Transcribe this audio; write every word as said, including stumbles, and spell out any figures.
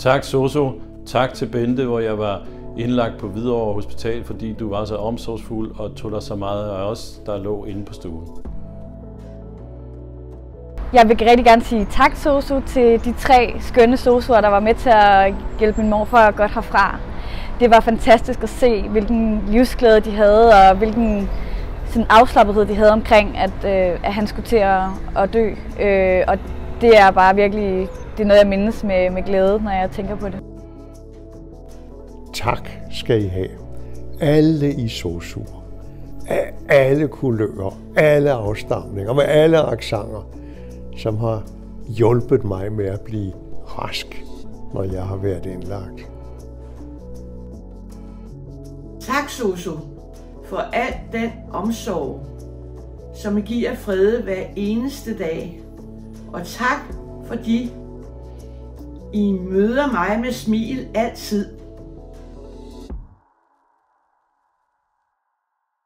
Tak Soso. Tak til Bente, hvor jeg var indlagt på Hvidovre Hospital, fordi du var så omsorgsfuld og tog dig så meget af os, der lå inde på stuen. Jeg vil rigtig gerne sige tak, Soso, til de tre skønne sosuer, der var med til at hjælpe min morfar godt herfra. Det var fantastisk at se, hvilken livsglæde de havde, og hvilken sådan afslappethed de havde omkring, at, øh, at han skulle til at, at dø. Øh, og det er bare virkelig det er noget, jeg mindes med, med glæde, når jeg tænker på det. Tak skal I have. Alle i sosuer. Af alle kulører, alle afstamninger, med alle accenter, som har hjulpet mig med at blive rask, når jeg har været indlagt. Tak, Soso, for al den omsorg, som I giver Frede hver eneste dag. Og tak, fordi I møder mig med smil altid.